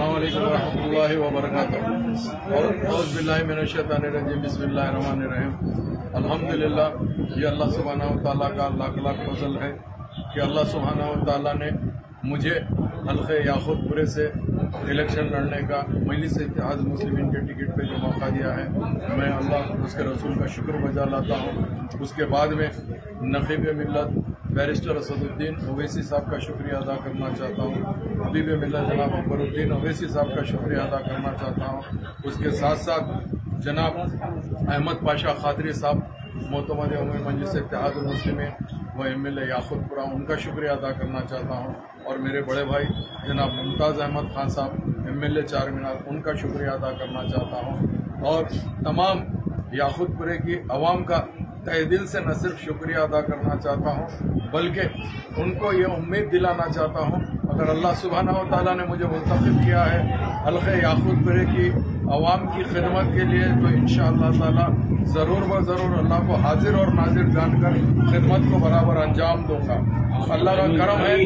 अस्सलाम वालेकुम रहमतुल्लाहि व बरकातहू। औज़ बिल्लाहि मिनश शैतानिर रजीम, बिस्मिल्लाहिर रहमानिर रहीम। अल्हम्दुलिल्लाह, ये अल्लाह सुब्हानहू व तआला का लाख लाख फज़ल है कि अल्लाह सुब्हानहू व तआला ने मुझे हल्क़े याक़ूतपुरे से इलेक्शन लड़ने का मजलिस इत्तेहाद मुस्लिमीन के टिकट पे जो मौका दिया है, मैं अल्लाह उसके रसूल का शुक्र बजा लाता हूँ। उसके बाद में नक़ीब मिल्लत बैरिस्टर असदुद्दीन ओवैसी साहब का शुक्रिया अदा करना चाहता हूँ। हबीब मिल्लत जनाब अकबरुद्दीन ओवैसी साहब का शुक्रिया अदा करना चाहता हूँ। उसके साथ साथ जनाब अहमद पाशा खादरी साहब मोतमद उमूमी मजलिस इत्तेहाद मुस्लिमीन व MLA याक़ूतपुरा, उनका शुक्रिया अदा करना चाहता हूँ। और मेरे बड़े भाई जनाब मुमताज़ अहमद खान साहब MLA चार मीनार, उनका शुक्रिया अदा करना चाहता हूँ। और तमाम याक़ूतपुरे की आवाम का तहे दिल से न सिर्फ शुक्रिया अदा करना चाहता हूँ, बल्कि उनको ये उम्मीद दिलाना चाहता हूँ, अगर अल्लाह सुब्हानहू व तआला ने मुझे मुंतखब किया है हल्क़े याक़ूतपुरे की आवाम की खिदमत के लिए, तो इंशाअल्लाह ताला ज़रूर व ज़रूर अल्लाह को हाजिर और नाजिर जानकर खिदमत को बराबर अंजाम दूंगा। अल्लाह का करम है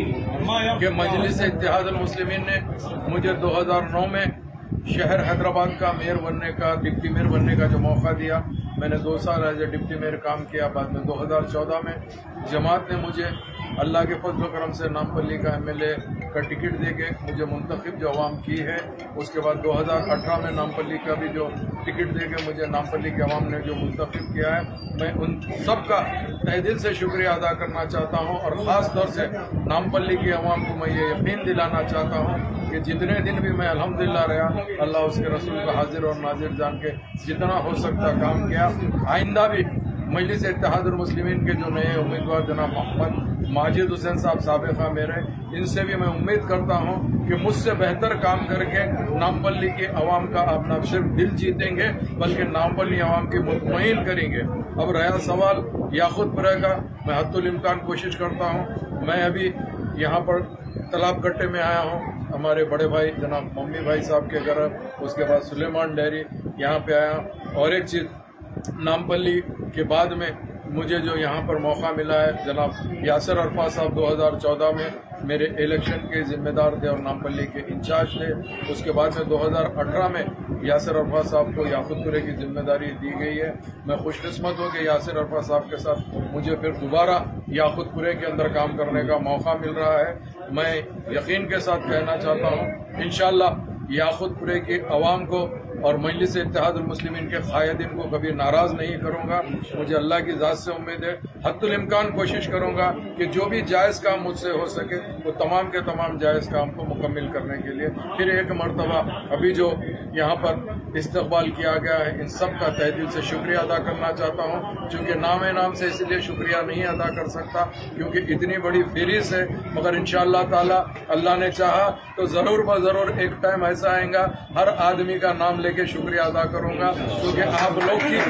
कि मजलिस इत्तेहाद मुस्लिमीन ने मुझे 2009 में शहर हैदराबाद का मेयर बनने का, डिप्टी मेयर बनने का जो मौका दिया, मैंने 2 साल एज ए डिप्टी मेयर काम किया। बाद में 2014 में जमात ने मुझे अल्लाह के फजल करम से नामपल्ली का MLA का टिकट देके मुझे मुंतखब जो अवाम की है। उसके बाद 2018 में नामपल्ली का भी जो टिकट देके मुझे नामपल्ली के अवाम ने जो मुंतखब किया है, मैं उन सब का तहे दिल से शुक्रिया अदा करना चाहता हूँ। और ख़ास तौर से नामपल्ली की अवाम को मैं ये यकीन दिलाना चाहता हूँ कि जितने दिन भी मैं अल्हम्दुलिल्लाह रहा, अल्लाह उसके रसूल का हाजिर और नाजिर जान के जितना हो सकता काम किया। आइंदा भी मजलिस इत्तेहाद मुस्लिमीन के जो नए उम्मीदवार जनाब मोहम्मद माजिद हुसैन साहब साबिक़ा मेरे, इनसे भी मैं उम्मीद करता हूँ कि मुझसे बेहतर काम करके नामपल्ली की आवाम का आप न सिर्फ दिल जीतेंगे बल्कि नामपल्ली आवाम की मुतमईन करेंगे। अब रहा सवाल याक़ूतपुरा का, मैं हद्दुल इम्कान कोशिश करता हूँ। मैं अभी यहाँ पर तालाब कट्टे में आया हूँ, हमारे बड़े भाई जनाब मम्मी भाई साहब के घर, उसके बाद सुलेमान डेयरी यहाँ पे आया। और एक चीज़, नामपल्ली के बाद में मुझे जो यहाँ पर मौका मिला है, जनाब यासिर अरफात साहब 2014 में मेरे इलेक्शन के जिम्मेदार थे और नामपल्ली के इंचार्ज थे। उसके बाद में 2018 में यासिर अरफात साहब को याक़ूतपुरे की जिम्मेदारी दी गई है। मैं खुशकिस्मत हूँ कि यासिर अरफात साहब के साथ मुझे फिर दोबारा याक़ूतपुरे के अंदर काम करने का मौका मिल रहा है। मैं यकीन के साथ कहना चाहता हूँ, इंशाअल्लाह याक़ूतपुरे की आवाम को और मजलिस इत्तेहाद मुस्लिमीन के कायदीन को कभी नाराज नहीं करूंगा। मुझे अल्लाह की ज़ात से उम्मीद है, हद्दुल इम्कान कोशिश करूंगा कि जो भी जायज़ काम मुझसे हो सके वो तमाम के तमाम जायज़ काम को मुकम्मिल करने के लिए फिर एक मरतबा अभी जो यहाँ पर इस्तकबाल किया गया है, इन सब का तहे दिल से शुक्रिया अदा करना चाहता हूँ। चूँकि नाम से इसलिए शुक्रिया नहीं अदा कर सकता क्योंकि इतनी बड़ी फहरिस्त है, मगर इंशाअल्लाह ताला अल्लाह ने चाहा तो ज़रूर ब ज़रूर एक टाइम ऐसा आएगा हर आदमी का नाम लेके शुक्रिया अदा करूंगा। क्योंकि आप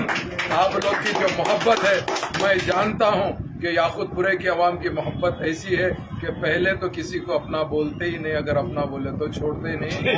लोग की जो मोहब्बत है, मैं जानता हूं कि याक़ूतपुरे की आवाम की मोहब्बत ऐसी है कि पहले तो किसी को अपना बोलते ही नहीं, अगर अपना बोले तो छोड़ते ही नहीं।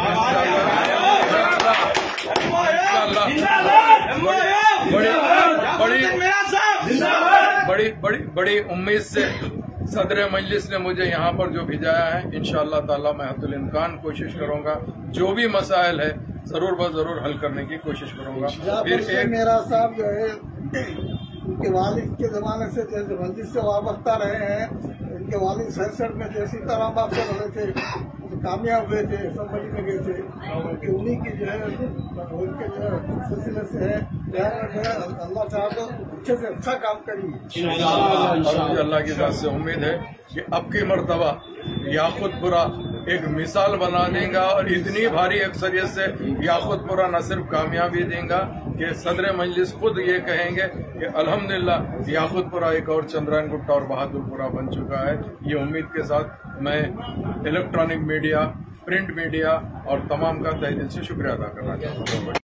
बड़ी उम्मीद से सदर मजलिस ने मुझे यहाँ पर जो भिजाया है, इंशाअल्लाह ताला मैं हद्दुल इम्कान कोशिश करूंगा, जो भी मसाइल है जरूर ब जरूर हल करने की कोशिश करूंगा। फिर एक मेरा साहब जो है उनके वालिद के जमाने से जैसे मस्जिद से वाबस्ता रहे हैं, उनके वालिद 67 में जैसी तरह बाप से रहे थे, कामयाब हुए थे, असम्बली में गए थे, उन्हीं की जो है उनके जो है सिलसिले से है अल्लाह चाहे तो अच्छे से अच्छा काम करेंगे। और मुझे अल्लाह की ज़ात से उम्मीद है कि अब की मरतबा याक़ूतपुरा एक मिसाल बना देगा और इतनी भारी अक्सरियत से याक़ूतपुरा न सिर्फ कामयाबी देगा कि सदर मजलिस खुद ये कहेंगे कि अल्हम्दुलिल्लाह याक़ूतपुरा एक और चंद्रायन गुट्टा और बहादुरपुरा बन चुका है। ये उम्मीद के साथ मैं इलेक्ट्रॉनिक मीडिया, प्रिंट मीडिया और तमाम का तहे दिल से शुक्रिया अदा करना चाहता हूँ।